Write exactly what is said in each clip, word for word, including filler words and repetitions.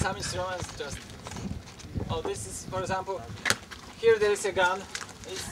some instruments just. Oh, this is, for example, here there is a gun. It's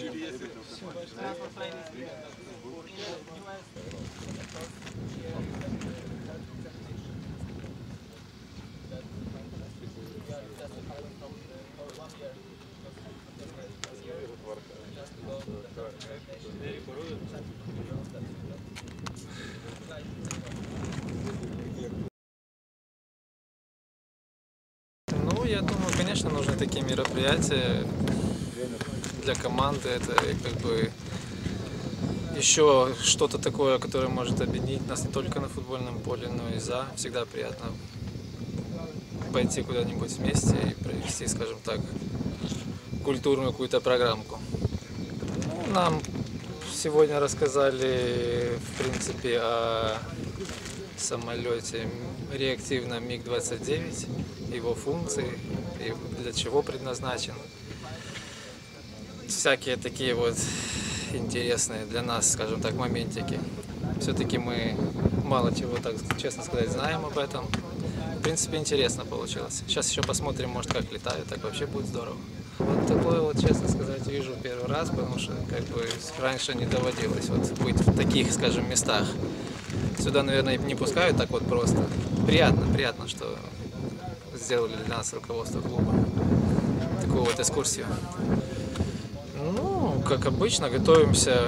Ну, я думаю, конечно, нужны такие мероприятия для команды. Это как бы еще что-то такое, которое может объединить нас не только на футбольном поле, но и за. Всегда приятно пойти куда-нибудь вместе и провести, скажем так, культурную какую-то программку. Ну, нам сегодня рассказали, в принципе, о самолете реактивном миг двадцать девять, его функции и для чего предназначен. Всякие такие вот интересные для нас, скажем так, моментики. Все-таки мы мало чего, так честно сказать, знаем об этом. В принципе, интересно получилось. Сейчас еще посмотрим, может, как летают, так вообще будет здорово. Вот такое вот, честно сказать, вижу первый раз, потому что как бы раньше не доводилось вот быть в таких, скажем, местах. Сюда, наверное, не пускают так вот просто. Приятно, приятно, что сделали для нас руководство клуба такую вот экскурсию. Ну, как обычно, готовимся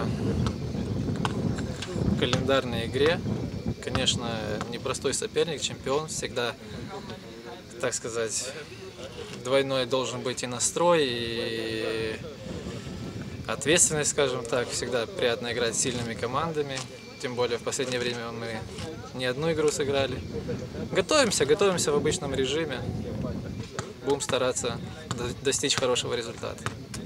к календарной игре. Конечно, непростой соперник, чемпион. Всегда, так сказать, двойной должен быть и настрой, и ответственность, скажем так. Всегда приятно играть с сильными командами. Тем более в последнее время мы не одну игру сыграли. Готовимся, готовимся в обычном режиме. Будем стараться достичь хорошего результата.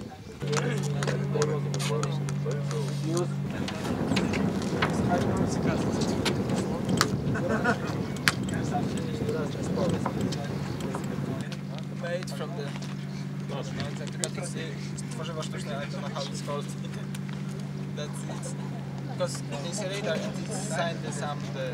made from the no, exactly, but it's tworzywo sztuczne, I don't know how it's called. That's it. Because initially that it's signed some the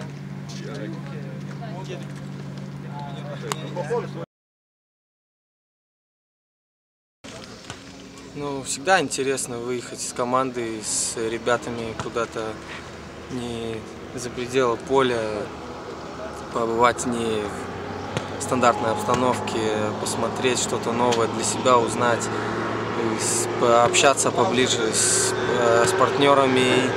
Ну, всегда интересно выехать с командой, с ребятами куда-то не за пределы поля, побывать не в стандартной обстановке, посмотреть что-то новое для себя, узнать, пообщаться поближе с, с партнерами,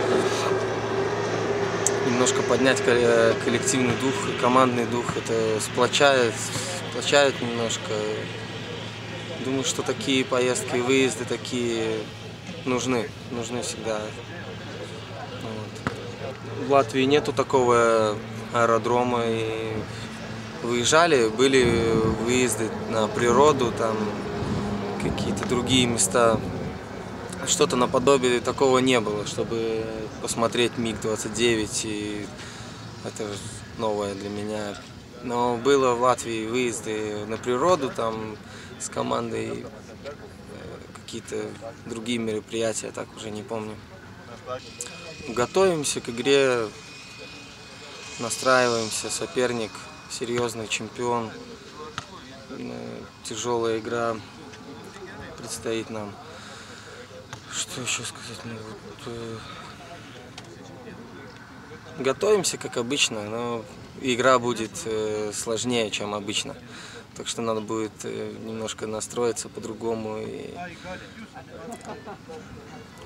немножко поднять коллективный дух, командный дух. Это сплочает, сплочает немножко. Думаю, что такие поездки, выезды такие нужны, нужны всегда. Вот. В Латвии нету такого аэродрома, и выезжали, были выезды на природу, там какие-то другие места. Что-то наподобие такого не было, чтобы посмотреть миг двадцать девять, и это новое для меня. Но было в Латвии выезды на природу, там с командой, какие-то другие мероприятия, так уже не помню. Готовимся к игре, настраиваемся, соперник серьезный, чемпион, тяжелая игра предстоит нам. Что еще сказать? Ну, вот, э... Готовимся, как обычно, но игра будет э, сложнее, чем обычно. Так что надо будет э, немножко настроиться по-другому и